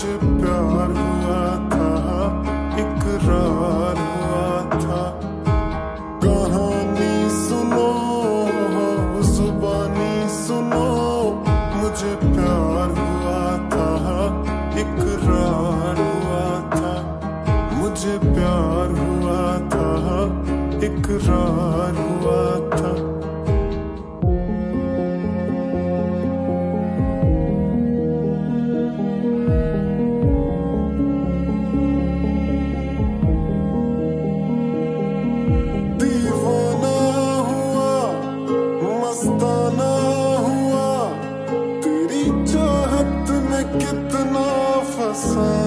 मुझे प्यार हुआ था, इकरार हुआ था। कहानी सुनो, जुबानी सुनो, मुझे प्यार हुआ था, इकरार हुआ था। मुझे प्यार हुआ था, इकरार हुआ था। दीवाना हुआ, मस्ताना हुआ, तेरी चाहत में कितना फंसा।